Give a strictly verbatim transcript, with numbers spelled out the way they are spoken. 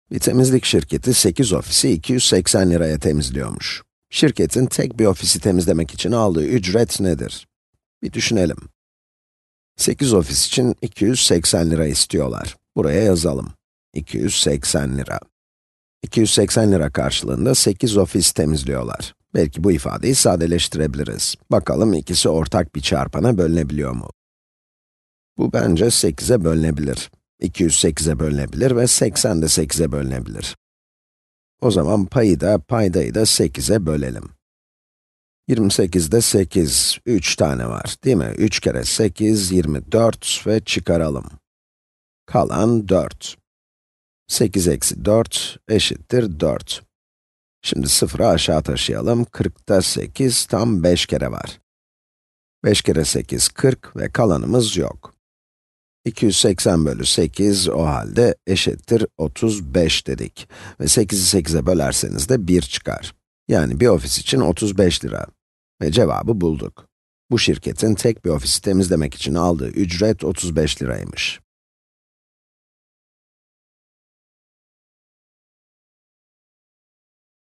Bir temizlik şirketi sekiz ofisi iki yüz seksen liraya temizliyormuş. Şirketin tek bir ofisi temizlemek için aldığı ücret nedir? Bir düşünelim. sekiz ofis için iki yüz seksen lira istiyorlar. Buraya yazalım. iki yüz seksen lira. iki yüz seksen lira karşılığında sekiz ofis temizliyorlar. Belki bu ifadeyi sadeleştirebiliriz. Bakalım ikisi ortak bir çarpana bölünebiliyor mu? Bu bence sekize bölünebilir. iki yüz sekize bölünebilir ve seksen de sekize bölünebilir. O zaman payı da, paydayı da sekize bölelim. yirmi sekizde sekiz, üç tane var, değil mi? üç kere sekiz, yirmi dört ve çıkaralım. Kalan dört. sekiz eksi dört eşittir dört. Şimdi sıfırı aşağı taşıyalım. kırkta sekiz tam beş kere var. beş kere sekiz, kırk ve kalanımız yok. iki yüz seksen bölü sekiz o halde eşittir otuz beş dedik. Ve sekizi sekize bölerseniz de bir çıkar. Yani bir ofis için otuz beş lira. Ve cevabı bulduk. Bu şirketin tek bir ofisi temizlemek için aldığı ücret otuz beş liraymış.